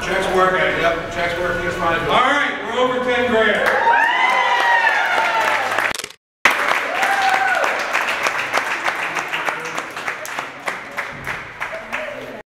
Check's working. Yep, check's working just fine. All right, we're over 10 grand.